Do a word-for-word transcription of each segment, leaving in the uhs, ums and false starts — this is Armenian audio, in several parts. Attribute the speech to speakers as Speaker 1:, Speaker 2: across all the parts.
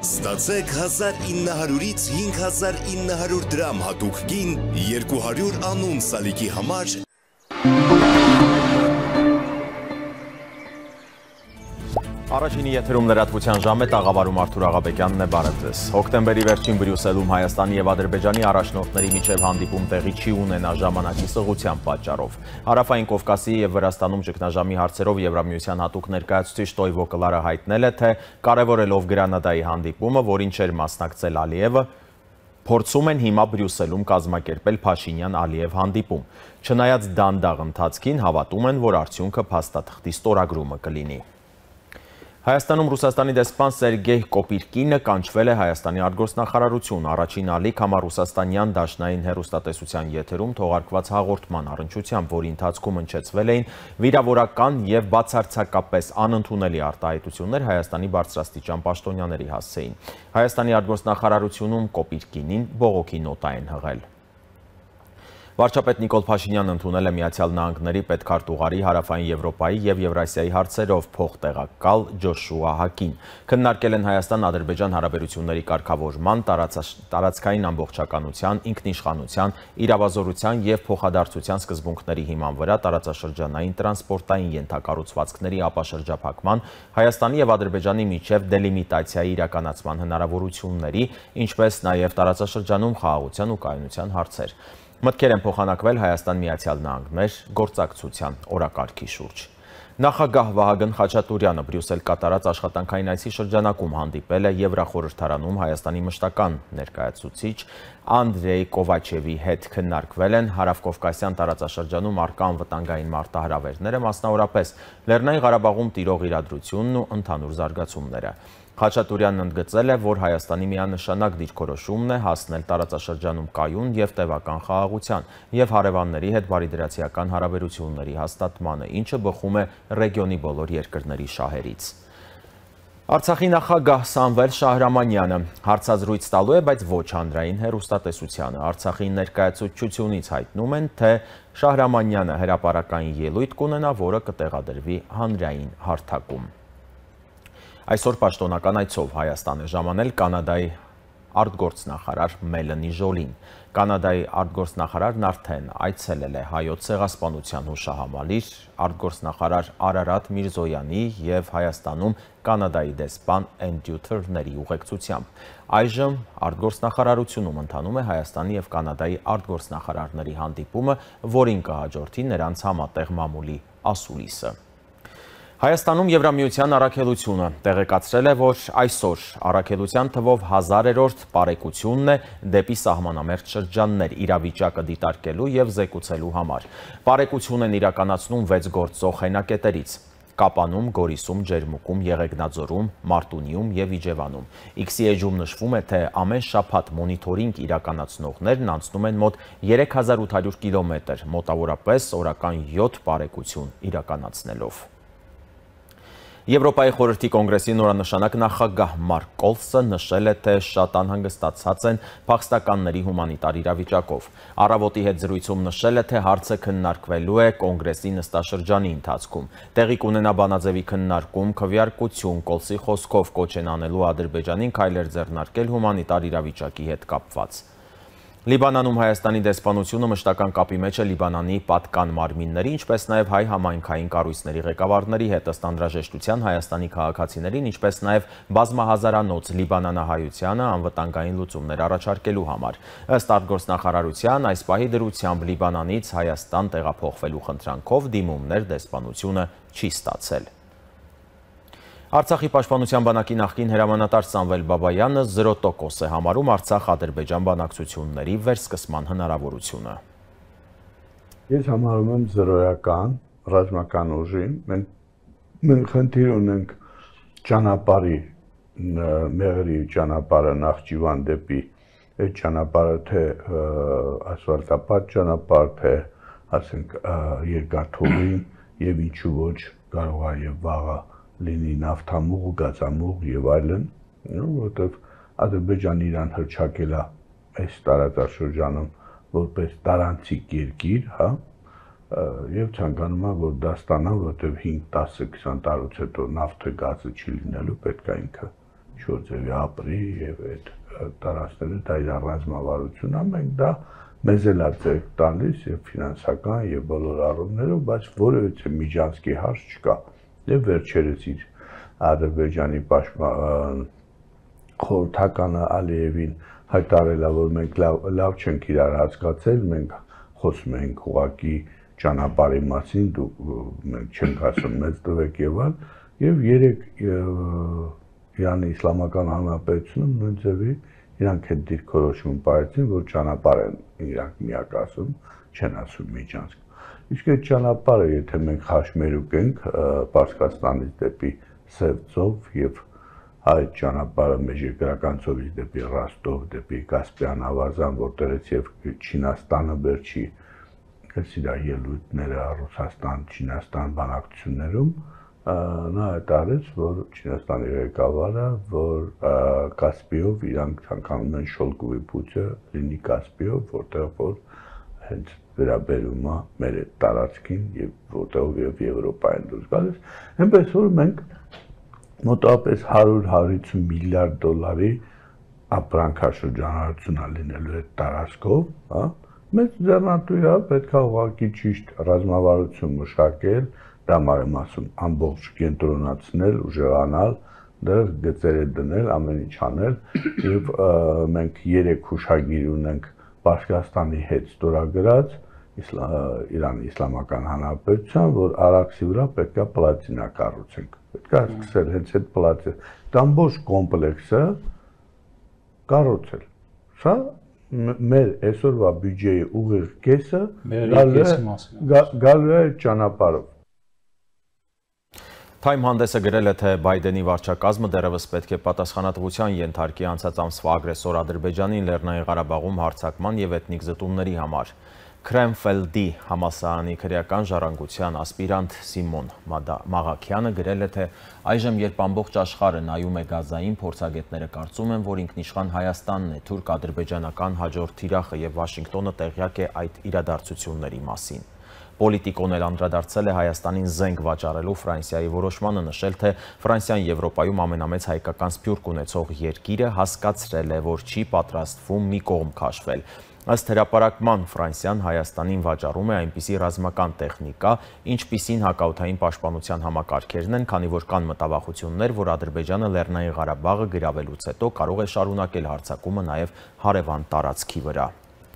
Speaker 1: Ստացեք հազար ինը հարյուրից հինգ հազար ինը հարյուր դրամ հատուկ գին երկու հարյուր անուն սալիկի համար։
Speaker 2: Առաջինի եթերում լրատվության ժամ է, տաղավարում Արթուր Աղաբեկյանն է, բարև ձեզ։ Հոկտեմբերի վերջին Բրյուսելում Հայաստանի եւ Ադրբեջանի առաջնորդների միջև հանդիպում տեղի չի ունենա ժամանակի սղության պատճառով։ Հարավային Կովկասի եւ Վրաստանում ճգնաժամի հարցերով Եվրամիության հատուկ ներկայացուցիչ Տոյվո Կլարը հայտնել է, թե կարևորելով Գրանադայի հանդիպումը, որին չէր մասնակցել Ալիևը, փորձում են հիմա Բրյուսելում կազմակերպել Փաշինյան-Ալիև հանդիպում։ Չնայած դանդաղ ընթացքին, հավատում են, որ արդյունքը փաստաթղթի ստորագրումը կլինի։ Հայաստանում Ռուսաստանի դեսպան Սերգեյ Կոպիրկինը կանչվել է Հայաստանի արտգործնախարարություն, առաջին ալիք համառուսաստանյան դաշնային հեռուստատեսության եթերում թողարկված հաղորդման առնչությամբ, որի ընթացքում հնչեցվել էին վիրավորական եւ բացարձակապես անընդունելի արտահայտություններ Հայաստանի բարձրաստիճան պաշտոնյաների հասցեին։ Հայաստանի արտգործնախարարությունում Կոպիրկինին բողոքի նոտա են հղել։ Վարչապետ Նիկոլ Փաշինյանն ընդունել է Միացյալ Նահանգների պետքարտուղարի Հարավային Եվրոպայի եւ Եվրասիայի հարցերով փոխտեղակալ Ջոշուա Հակին։ Քննարկել են Հայաստան-Ադրբեջան հարաբերությունների կարգավորման, տարածքային ամբողջականության, ինքնիշխանության, իրավազորության եւ փոխադարձության սկզբունքների հիման վրա տարածաշրջանային տրանսպորտային ենթակառուցվածքների ապաշրջափակման, Հայաստանի եւ Ադրբեջանի միջև դելիմիտացիայի իրականացման հնարավորությունների, ինչպես նաեւ տարածաշրջանում խաղաղության ու կայունության հարցեր։ Մտքեր են փոխանակվել Հայաստան-Միացյալ Նահանգներ գործակցության օրակարգի շուրջ։ Նախագահ Վահագն Խաչատուրյանը Բրյուսել կատարած աշխատանքային այցի շրջանակում հանդիպել է Եվրախորհրդարանում Հայաստանի մշտական ներկայացուցիչ Անդրեյ Կովաչևի հետ, քննարկվել են Հարավկովկասյան տարածաշրջանում առկա անվտանգային մարտահրավերները, մասնավորապես Լեռնային Ղարաբաղում տիրող իրադրությունն ու ընդհանուր զարգացումները։ Խաչատուրյանն ընդգծել է, որ Հայաստանի միանշանակ դիրքորոշումն է հասնել տարածաշրջանում կայուն եւ տևական խաղաղության եւ հարևանների հետ բարիդրացիական հարաբերությունների հաստատմանը, ինչը բխում է ռեգիոնի բոլոր երկրների շահերից։ Արցախի նախագահ Սամվել Շահրամանյանը հարցազրույց տալու է, բայց ոչ հանրային հեռուստատեսությանը։ Արցախի ներկայացուցչությունից հայտնում են, թե Շահրամանյանը հրապարակային ելույթ կունենա, որը կտեղադրվի հանրային հարթակում։ Այսօր պաշտոնական այցով Հայաստան է ժամանել Կանադայի արտգործնախարար Մելանի Ժոլին։ Կանադայի արտգործնախարարն արդեն այցելել է Հայոց ցեղասպանության հուշահամալիր, արտգործնախարար Արարատ Միրզոյանի եւ Հայաստանում Կանադայի դեսպան Էնդրյու Թըրների ուղեկցությամբ։ Այժմ արտգործնախարարությունում ընթանում է Հայաստանի եւ Կանադայի արտգործնախարարների հանդիպումը, որին կհաջորդի նրանց համատեղ մամուլի ասուլիսը։ Հայաստանում Եվրամիության առաքելությունը տեղեկացրել է, որ այսօր առաքելության թվով հազարերորդ պարեկությունն է դեպի սահմանամերձ շրջաններ իրավիճակը դիտարկելու եւ զեկուցելու համար։ Պարեկություն են իրականացնում վեց գործող հենակետերից՝ Կապանում, Գորիսում, Ջերմուկում, Եղեգնաձորում, Մարտունիում եւ Իջևանում։ Իքսի էջում նշվում է, թե ամեն շաբաթ մոնիթորինգ իրականացնողներն անցնում են մոտ երեք հազար ութ հարյուր կիլոմետր, մոտավորապես օրական յոթ պարեկություն իրականացնելով։ Եվրոպայի խորհրդի կոնգրեսի նորանշանակ նախագահ Մարկ Կոլսը նշել է, թե շատ անհանգստացած են փախստականների հումանիտար իրավիճակով։ Առավոտի հետ զրույցում նշել է, թե հարցը քննարկվելու է կոնգրեսի նստաշրջանի ընթացքում։ Տեղի կունենա բանաձևի քննարկում, քվեարկություն, Կոլսի խոսքով կոչ են անելու Ադրբեջանին քայլեր ձեռնարկել հումանիտար իրավիճակի հետ կապված։ Լիբանանում Հայաստանի դեսպանությունը մշտական կապի մեջ է Լիբանանի պատկան մարմինների, ինչպես նաև հայ համայնքային կառույցների ղեկավարների հետ, ըստ անհրաժեշտության Հայաստանի քաղաքացիներին, ինչպես նաև բազմահազարանոց լիբանանահայությանը անվտանգային լուծումներ առաջարկելու համար։ Ըստ արտգործնախարարության, այս պահի դրությամբ Լիբանանից Հայաստան տեղափոխվելու խնդրանքով դիմումներ դեսպանությունը չի ստացել։ Արցախի պաշտպանության բանակի նախկին հրամանատար Սամվել Բաբայանը զրո տոկոս է համարում Արցախ-Ադրբեջան բանակցությունների վերսկսման հնարավորությունը։
Speaker 3: Ես համարում եմ զրոյական, ռազմական ուժին, մենք խնդիր ունենք ճանապարհի, մեղրի ճանապարհը Նախճիվան դեպի այդ ճանապարհը թե ասֆալտապատ ճանապարհ, թե ասենք երկաթուղի եւ ինչու ոչ կարող է եւ վաղը լինի նավթամուղ, գազամուղ եւ այլն, որովհետեւ Ադրբեջանը իրան հրճակել է այս տարածաշրջանում որպես տարանցիկ երկիր, հա, եւ ցանկանում է որ դա ստանա, որովհետեւ հինգ, տասը, քսան տարուց հետո նավթը, գազը չի լինելու, պետք է ինքը շուրջևի ապրի եւ այդ տարածքները դա իր ռազմավարությունն է, մենք դա մեզ էլ է ձեռք տալիս եւ ֆինանսական եւ բոլոր առումներով, բայց որևէ միջանցքի հարց չկա։ Եվ վերջերս իր Ադրբեջանի պաշտպան խորհրդականը Ալիևին հայտարարել է, որ մենք լավ, լավ չենք իրար հասկացել, մենք խոսում ենք ուղղակի ճանապարհի մասին, դուք մենք չենք ասում մեծ տվեք եւ այլ, եւ երեք Իրանի Իսլամական Հանրապետությունում նույն ձևի իրանք այդ դիրքորոշում πάρեցին, որ ճանապարհ են իրանք միակ ասում, չեն ասում միջանցք։ Իսկ այդ ճանապարհը, եթե մենք խաշմերուկ ենք Պարսկաստանից դեպի Սև ծով եւ այդ ճանապարհը մեջերգրական ծովից դեպի Ռոստով, դեպի Կասպիան ավազան, որտեղից եւ Չինաստանը բերչի սիրա ելույթները Ռուսաստան, Չինաստան բանակցություններում նա հայտարարեց, որ Չինաստանի ղեկավարը, որ Կասպիով իրանք ցանկանում են շոլկովի փուչը լինի Կասպիով, որտեղ որ հենց վերաբերում է մեր այդ տարածքին եւ որտեղ եւ Եվրոպային դուրս գալիս, այնպես որ մենք մոտավորապես հարյուր հարյուր միլիարդ դոլարի ապրանքաշրջանառություն է լինելու այդ տարածքով, հա, մեծ ձեռնատու է, պետք է ուղղակի ճիշտ ռազմավարություն մշակել, դա մարեմ ասում, ամբողջ կենտրոնացնել, ուժեղանալ, դեռ գծերը դնել, ամեն ինչ անել եւ մենք երեք հուշագիր ունենք Պարսկաստանի հետ ստորագրած Իրանի Իսլամական Հանրապետության, որ Արաքսի վրա պետք է պլատինա կառուցենք։ Պետք է սկսել հենց այդ պլատինա, դա ամբողջ կոմպլեքսը կառուցել։ Սա մեր այսօրվա բյուջեի ուղիղ կեսը գալու է ճանապարհով։
Speaker 2: Time հանդեսը գրել է, թե Բայդենի վարչակազմը դեռևս պետք է պատասխանատվության ենթարկի անցած ամսվա ագրեսոր Ադրբեջանին Լեռնային Ղարաբաղում հարձակման եւ էթնիկ զտումների համար։ Քրեմֆելդի համալսարանի քրեական ժառանգության ասպիրանտ Սիմոն Մաղաքյանը գրել է, թե այժմ երբ ամբողջ աշխարհը նայում է Գազային, փորձագետները կարծում են, որ ինքնիշխան Հայաստանն է թուրք-ադրբեջանական հաջորդ թիրախը եւ Վաշինգտոնը տեղյակ է այդ իրադարձությունների մասին։ Պոլիտիկոն էլ անդրադարձել է Հայաստանին զենք վաճառելու Ֆրանսիայի որոշմանը, նշել, թե Ֆրանսիան Եվրոպայում ամենամեծ հայկական սփյուռք ունեցող երկիրը հասկացրել է, որ չի պատրաստվում մի կողմ քաշվել։ Ըստ հրապարակման Ֆրանսիան Հայաստանին վաճառում է այնպիսի ռազմական տեխնիկա, ինչպիսին հակաօդային պաշտպանության համակարգերն են, քանի որ կան մտավախություններ, որ Ադրբեջանը Լեռնային Ղարաբաղը գրավելուց հետո կարող է շարունակել հարձակումը նաև հարևան տարածքի վրա։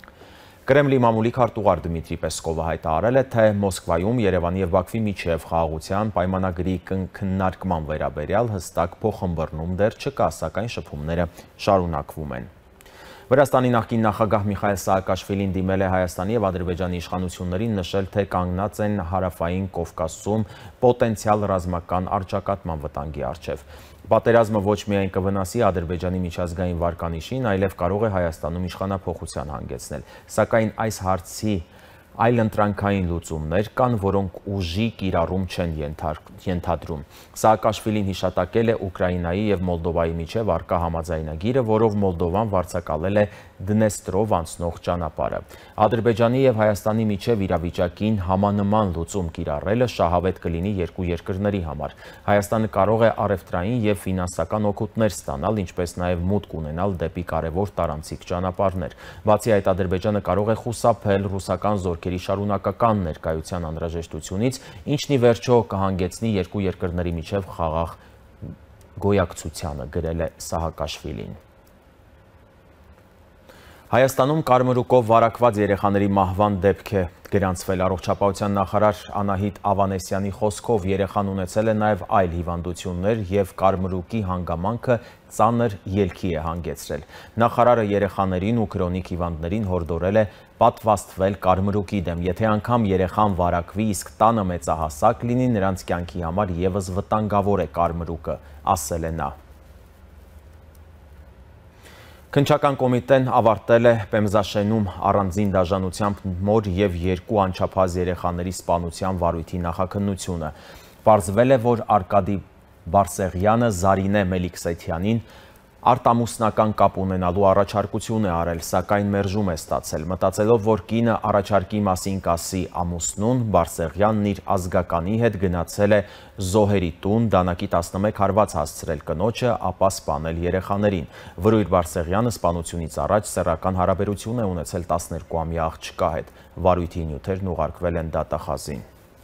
Speaker 2: Կրեմլի մամուլի քարտուղար Դմիտրի Պեսկովը հայտարարել է, թե Մոսկվայում Երևանի եւ Բաքվի միջև խաղաղության պայմանագրի քննարկման վերաբերյալ հստակ փոխըմբռնում դեռ չկա, սակայն շփումները շարունակվում են։ Վրաստանի նախկին նախագահ Միխայել Սահակաշվիլին դիմել է Հայաստանի եւ Ադրբեջանի իշխանություններին, նշել, թե կանգնած են հարավային Կովկասում պոտենցիալ ռազմական առճակատման վտանգի առջև։ Պատերազմը ոչ միայն կվնասի Ադրբեջանի միջազգային վարկանիշին, այլև կարող է Հայաստանում իշխանափոխության հանգեցնել, սակայն այս հարցի այլընտրանքային լուծումներ կան, որոնք ուժի կիրառում չեն ենթադրում։ Սահակաշվիլին հիշատակել է Ուկրաինայի եւ Մոլդովայի միջև առկա համաձայնագիրը, որով Մոլդովան վարձակալել է Դնեստրով անցնող ճանապարհը։ Ադրբեջանի եւ Հայաստանի միջև իրավիճակին համանման լուծում կիրառելը շահավետ կլինի երկու երկրների համար։ Հայաստանը կարող է առևտրային եւ ֆինանսական օգուտներ ստանալ, ինչպես նաեւ մուտք ունենալ դեպի կարևոր տարանցիկ ճանապարհներ։ Բացի այդ, Ադրբեջանը կարող է խուսափել ռուսական զորքերի շարունակական ներկայության անհրաժեշտությունից, ինչն ի վերջո կհանգեցնի երկու երկրների միջև խաղաղ գոյակցությանը, գրել է Սահակաշվիլին։ Հայաստանում կարմրուկով վարակված երեխաների մահվան դեպք է գրանցվել։ Առողջապահության նախարար Անահիտ Ավանեսյանի խոսքով երեխան ունեցել է նաև այլ հիվանդություններ եւ կարմրուկի հանգամանքը ծանր ելքի է հանգեցրել։ Նախարարը երեխաներին ու քրոնիկ հիվանդներին հորդորել է պատվաստվել կարմրուկի դեմ։ Եթե անգամ երեխան վարակվի, իսկ տանը մեծահասակ լինի, նրանց կյանքի համար եւս վտանգավոր է կարմրուկը, ասել է նա։ Քննչական կոմիտեն ավարտել է Պեմզաշենում առանձին դաժանությամբ մոր եւ երկու անչափահաս երեխաների սպանության վարույթի նախաքննությունը։ Պարզվել է, որ Արկադի Բարսեղյանը Զարինե Մելիքսեթյանին Արտամուսնական կապ ունենալու առաջարկություն է արել, սակայն մերժում է ստացել, մտածելով, որ կինը առաջարկի մասին կասի ամուսնուն, Բարսեղյանն իր ազգականի հետ գնացել է զոհերի տուն, դանակի տասնմեկ հարված հասցրել կնոջը, ապա սպանել երեխաներին։ Վրույր Բարսեղյանը սպանությունից առաջ սեռական հարաբերություն է ունեցել տասներկուամյա աղջկա հետ։ Վարույթի նյութերն ուղարկվել են դատախազին։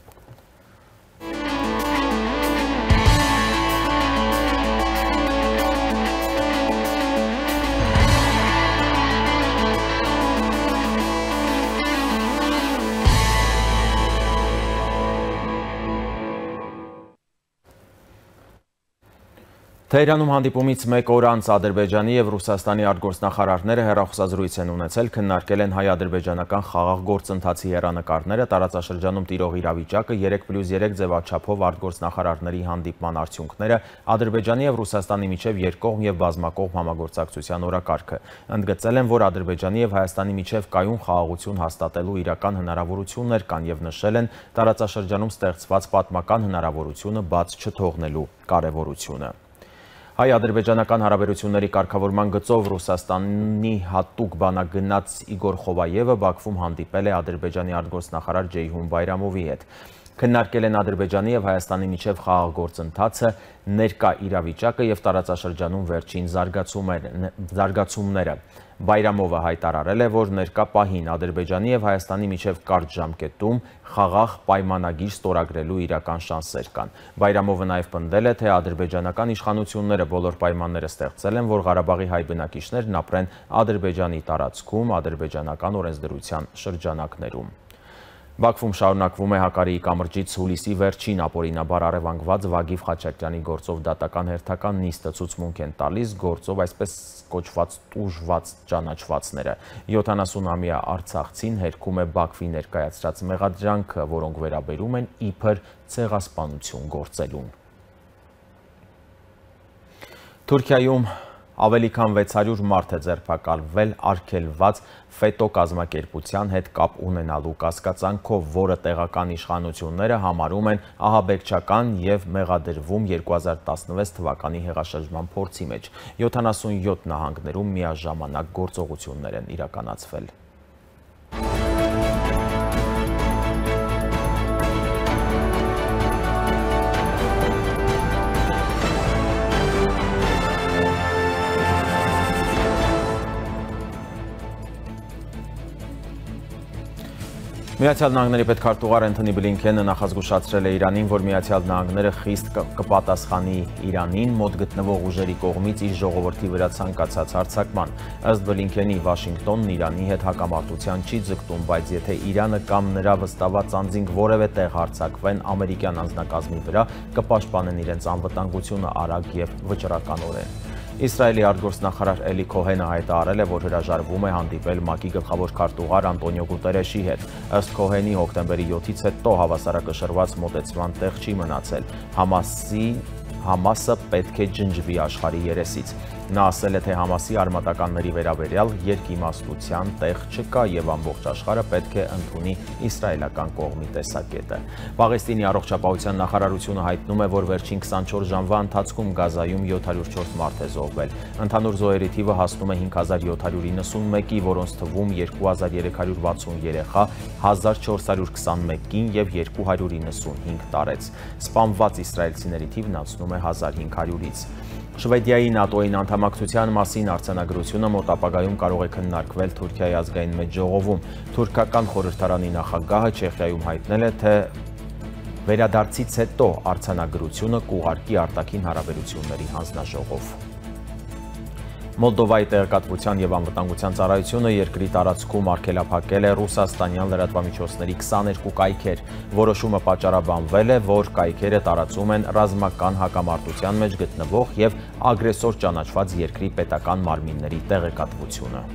Speaker 2: Թեհրանում հանդիպումից մեկ օր անց Ադրբեջանի և Ռուսաստանի արտգործնախարարները հեռախոսազրույց են ունեցել, քննարկել են հայ-ադրբեջանական խաղաղ գործընթացի հեռանկարները, տարածաշրջանում տիրող իրավիճակը, երեք պլյուս երեք ձևաչափով արտգործնախարարների հանդիպման արդյունքները, Ադրբեջանի և Ռուսաստանի միջև երկկողմ և բազմակողմ համագործակցության օրակարգը։ Ընդգծել են, որ Ադրբեջանի և Հայաստանի միջև կայուն խաղաղություն հաստատելու իրական հնարավորություններ կան և նշել են տարածաշրջանում ստեղծված պատմական հնարավորությունը բաց չթողնելու կարևորությունը։ Հայ-ադրբեջանական հարաբերությունների կարգավորման գծով Ռուսաստանի հատուկ բանագնաց Իգոր Խովայևը Բաքվում հանդիպել է Ադրբեջանի արտգործնախարար Ջեյհուն Բայրամովի հետ։ Քննարկել են Ադրբեջանի և Հայաստանի միջև խաղաղ գործընթացը, ներկա իրավիճակը և տարածաշրջանում վերջին զարգացումները։ Բայրամովը հայտարարել է, որ ներկա պահին Ադրբեջանի և Հայաստանի միջև կարճ ժամկետում խաղաղ պայմանագիր ստորագրելու իրական շանսեր կան։ Բայրամովը նաև պնդել է, թե ադրբեջանական իշխանությունները բոլոր պայմանները ստեղծել են, որ Ղարաբաղի հայ բնակիչներն ապրեն Ադրբեջանի տարածքում, ադրբեջանական օրենսդրության շրջանակներում։ Բաքվում շարունակվում է Հակարիի կամրջից հուլիսի վերջին ապօրինաբար առևանգված Վագիվ Խաչատրյանի գործով դատական հերթական նիստը ցուցմունք են տալիս գործով այսպես կոչված տուժված ճանաչվածները։ յոթանասունամյա արցախցին հերքում է Բաքվի ներկայացրած մեղադրանքը, որոնք վերաբերում են իբր ցեղասպանություն գործելուն։ Թուրքիայում ավելի քան վեց հարյուր մարդ է ձերբակալվել արգելված ֆետո կազմակերպության հետ կապ ունենալու կասկածանքով, որը տեղական իշխանությունները համարում են ահաբեկչական և մեղադրվում երկու հազար տասնվեց թվականի հեղաշրջման փորձի մեջ։ յոթանասունյոթ նահանգներում միաժամանակ գործողություններ են իրականացվել։ Միացյալ Նահանգների պետքարտուղար Անթոնի Բլինքենը նախազգուշացրել է Իրանին, որ Միացյալ Նահանգները խիստ կպատասխանի Իրանին մոտ գտնվող ուժերի կողմից իր ժողովրդի վրա ցանկացած հարձակման։ Ըստ Բլինքենի, Վաշինգտոնն Իրանի հետ հակամարտության չի ձգտում, բայց եթե Իրանը կամ նրա վստահված անձինք որևէ տեղ հարձակվեն ամերիկյան անձնակազմի վրա, կպաշտպանեն իրենց անվտանգությունը արագ և վճռականորեն։ Իսրայելի արտգործնախարար Էլի Քոհենը հայտարարել է, որ հրաժարվում է հանդիպել ՄԱԿ-ի գլխավոր քարտուղար Անտոնիո Գուտերեշի հետ։ Ըստ Քոհենի, հոկտեմբերի յոթից հետո հավասարակշռված մոտեցման տեղ չի մնացել։ Համասի Համասը պետք է ջնջվի աշխարհի երեսից։ Նա ասել է, թե Համասի արմատականների վերաբերյալ երկիմաստության տեղ չկա և ամբողջ աշխարհը պետք է ընդունի իսրայելական կողմի տեսակետը։ Պաղեստինի առողջապահության նախարարությունը հայտնում է, որ վերջին քսանչորս ժամվա ընթացքում Գազայում յոթ հարյուր չորս մարդ է զոհվել։ Ընդհանուր զոհերի թիվը հասնում է հինգ հազար յոթ հարյուր իննսունմեկի, որոնց թվում երկու հազար երեք հարյուր վաթսուն երեխա, հազար չորս հարյուր քսանմեկ կին և երկու հարյուր իննսունհինգ տարեց։ Սպանված իսրայելցիների թիվն անցնում է հազար հինգ հարյուրից։ Շվեդիայի ՆԱՏՕ-ին անդամակցության մասին արձանագրությունը մոտ ապագայում կարող է քննարկվել Թուրքիայի ազգային մեծ ժողովում։ Թուրքական խորհրդարանի նախագահը Չեխիայում հայտնել է, թե վերադարձից հետո արձանագրությունը կուղարկի արտաքին հարաբերությունների հանձնաժողով։ Մոլդովայի տեղեկատվության և անվտանգության ծառայությունը երկրի տարածքում արգելափակել է ռուսաստանյան լրատվամիջոցների քսաներկու կայքեր։ Որոշումը պատճառաբանվել է, որ կայքերը տարածում են ռազմական հակամարտության մեջ գտնվող և ագրեսոր ճանաչված երկրի պետական մարմինների տեղեկատվությունը։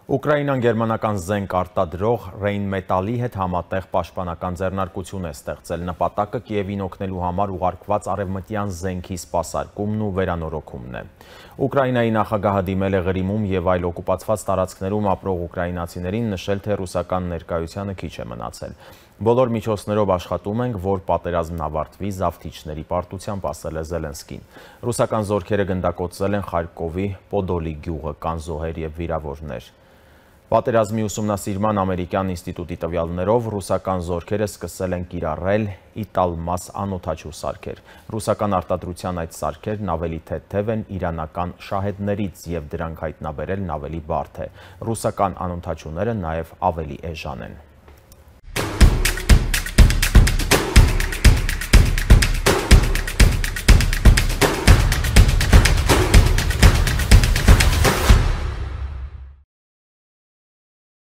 Speaker 2: Ուկրաինան գերմանական զենք արտադրող Rheinmetall-ի հետ համատեղ պաշտպանական ձեռնարկություն է ստեղծել։ Նպատակը Կիևին օգնելու համար ուղարկված արևմտյան զենքի սպասարկումն ու վերանորոգումն է։ Ուկրաինայի նախագահը դիմել է Ղրիմում եւ այլ օկուպացված տարածքներում ապրող ուկրաինացիներին, նշել, թե ռուսական ներկայությանը քիչ է մնացել։ Բոլոր միջոցներով աշխատում ենք, որ պատերազմն ավարտվի, զավթիչների պարտությամբ, ասել է Զելենսկին։ Ռուսական զորքերը գնդակոծել են Խարկովի Պոդոլի գյուղը, կան զոհեր եւ վիրավորներ։ Պատերազմի ուսումնասիրման ամերիկյան ինստիտուտի տվյալներով ռուսական զորքերը սկսել են կիրառել Իտալմաս անօդաչու սարքեր։ Ռուսական արտադրության այդ սարքերն ավելի թեթև են իրանական շահեդներից եւ դրանք հայտնաբերելն ավելի բարդ է։ Ռուսական անօդաչուները նաեւ ավելի էժան են։